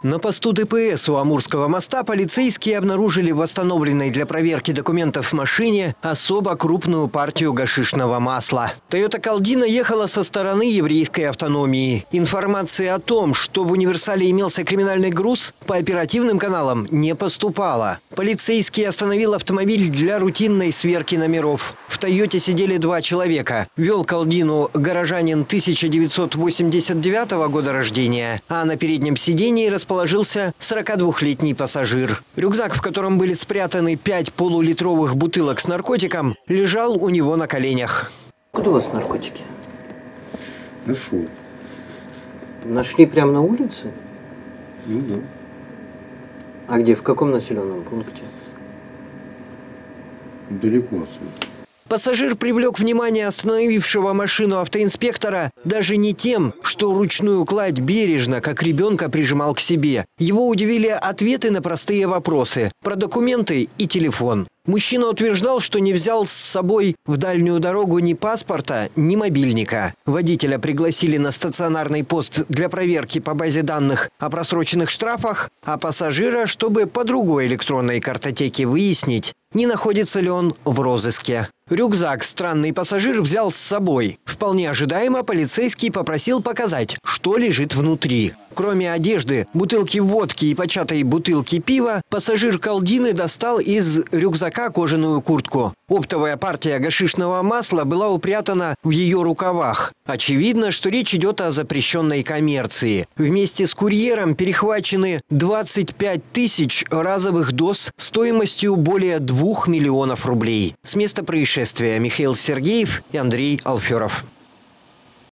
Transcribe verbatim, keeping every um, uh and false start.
На посту ДПС у Амурского моста полицейские обнаружили в восстановленной для проверки документов машине особо крупную партию гашишного масла. Тойота Калдина ехала со стороны еврейской автономии. Информации о том, что в универсале имелся криминальный груз, по оперативным каналам не поступало. Полицейский остановил автомобиль для рутинной сверки номеров. В Тойоте сидели два человека. Вел Калдину горожанин тысяча девятьсот восемьдесят девятого года рождения, а на переднем сидении расположился Положился сорокадвухлетний пассажир. Рюкзак, в котором были спрятаны пять полулитровых бутылок с наркотиком, лежал у него на коленях. Куда у вас наркотики? Нашел. Нашли прямо на улице? Ну да. А где? В каком населенном пункте? Далеко отсюда. Пассажир привлек внимание остановившего машину автоинспектора даже не тем, что ручную кладь бережно, как ребенка, прижимал к себе. Его удивили ответы на простые вопросы про документы и телефон. Мужчина утверждал, что не взял с собой в дальнюю дорогу ни паспорта, ни мобильника. Водителя пригласили на стационарный пост для проверки по базе данных о просроченных штрафах, а пассажира, чтобы по другой электронной картотеке выяснить, не находится ли он в розыске. Рюкзак странный пассажир взял с собой. Вполне ожидаемо полицейский попросил показать, что лежит внутри. Кроме одежды, бутылки водки и початой бутылки пива, пассажир Калдины достал из рюкзака кожаную куртку. Оптовая партия гашишного масла была упрятана в ее рукавах. Очевидно, что речь идет о запрещенной коммерции. Вместе с курьером перехвачены двадцать пять тысяч разовых доз стоимостью более двух миллионов рублей. С места происшествия Михаил Сергеев и Андрей Алферов.